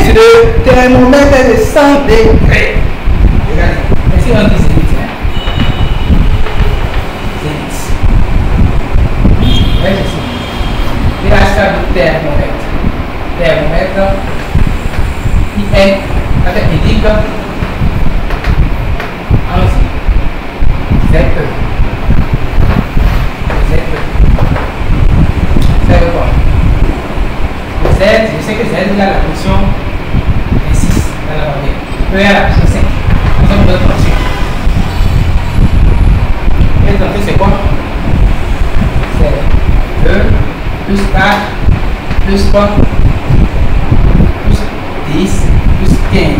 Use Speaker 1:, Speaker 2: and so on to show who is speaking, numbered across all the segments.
Speaker 1: le thermomètre est de 100 degrés. Regardez. Ici, on dit zénith. Zénith. Voyez ici. Et là, ça du thermomètre. Thermomètre. Il est avec indique. Allons-y. ZE. C'est quoi? Z, je sais que Z il a la position 26 dans la barrière. E a la position 5. Nous avons d'autres fonctions. Et donc c'est quoi? C'est 2 plus 4 plus 3 plus 10 plus 15.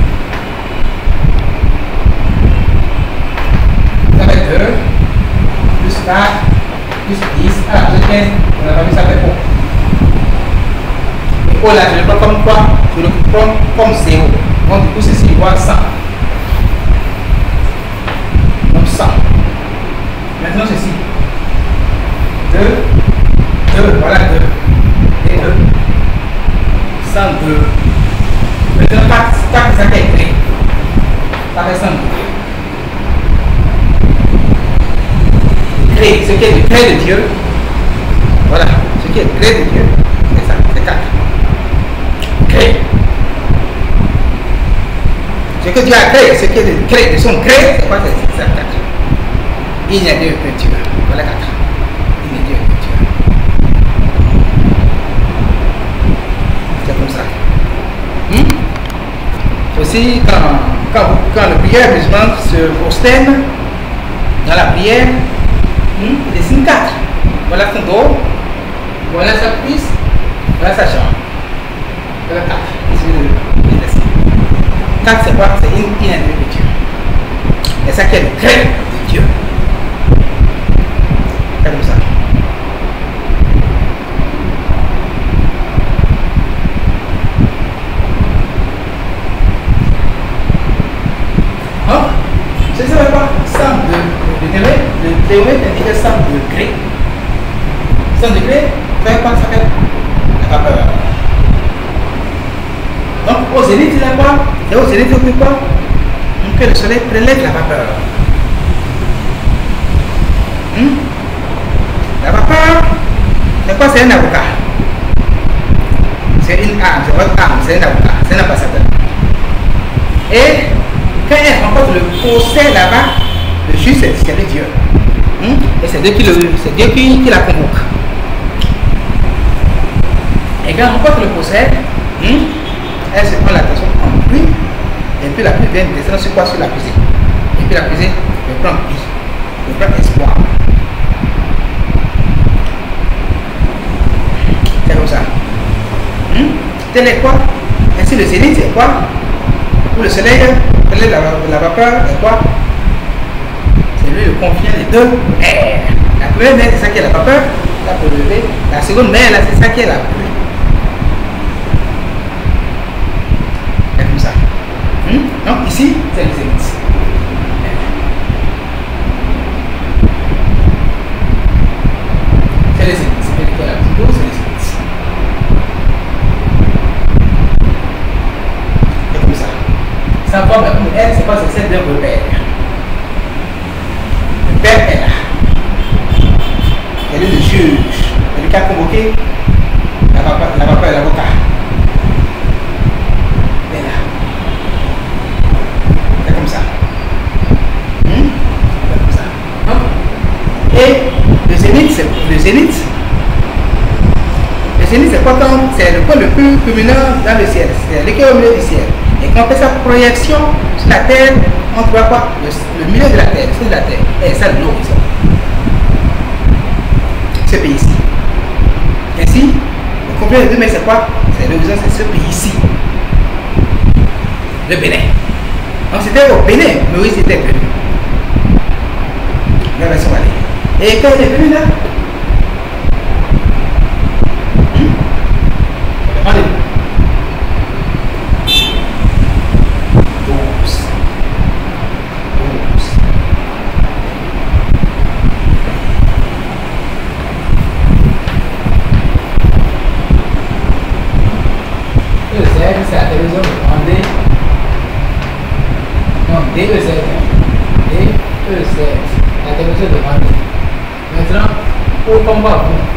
Speaker 1: Ça fait 2 plus 4 plus 10. Ah, plus 15. On a pas vu ça fait quoi? Et oh là, je le prends comme quoi? Je le prends comme 0. Donc du coup, ceci égale à 100. Donc 100. Maintenant ceci. 2, voilà 2. Et 2. 102. Maintenant, 4 ça fait écrit. Ça fait 102. Gré, ce qui est le gré de Dieu. Voilà, ce qui est le gré de Dieu, c'est ça, c'est 4. Gré. Ce que Dieu a créé, ce qui est le gré de son gré, c'est quoi? C'est ça, 4. Il n'y a Dieu que Dieu. Voilà 4. Il n'y a Dieu que Dieu. C'est comme ça. Aussi, quand le prière musulman se prosterne dans la prière, il dessine 4. Voilà son dos, voilà sa cuisse, voilà sa jambe. Voilà 4. Ici, il dessine. 4, c'est quoi? C'est une identité de Dieu. Et ça qui est le gré de Dieu. C'est comme ça. Je ne sais pas, 100 le théorème indique 100 degrés. 100 degrés, ça fait quoi? Ça fait la vapeur. Donc au zénith, il a quoi? Et au zénith, il fait quoi? Donc le soleil prélève la vapeur. La vapeur, c'est quoi? C'est un avocat. C'est une arme, c'est votre arme, c'est un avocat, c'est un ambassadeur. Et quand elle rencontre le procès là-bas, le juge c'est le Dieu. Et c'est Dieu qui la convoque. Et quand elle rencontre le procès, elle se prend la personne en pluie, et puis la pluie vient descendre sur quoi? Sur la cuisine. Et puis la cuisine le prend vie, le prend espoir. C'est comme ça. Tel est quoi? Ainsi le zénith c'est quoi? Pour le soleil, la vapeur est quoi? C'est lui le confient des deux mers. La première mer, c'est ça qui est la vapeur, là pour lever. La seconde mer, là, c'est ça qui est la pluie. C'est comme ça. Donc ici, c'est le zénith. C'est le zénith. C'est la petite eau, c'est le zénith. C'est comme ça. Sa forme pour elle, c'est pas celle d'un repère. Le père est là. Elle est le juge. Elle est qu'à convoquer la vapeur et l'avocat. Elle est là. C'est comme ça. C'est comme ça. Et le zénith, c'est quoi quand c'est le point le plus culminant dans le ciel. C'est l'équilibre au milieu du ciel. Et quand on fait sa projection sur la terre, on voit quoi? Le milieu de la terre, le centre de la terre. Et ça, l'horizon. Ce pays-ci. Ainsi, le complet de 2 mètres, c'est quoi? C'est l'horizon, c'est ce pays-ci. Le Bénin. Donc c'était au Bénin, Moïse était venu. La version allée. Et quand il est venu là, regardez. Le Z,
Speaker 2: c'est la télévision en D. Non, DEZ. DEZ. La télévision de D. Maintenant, au combat,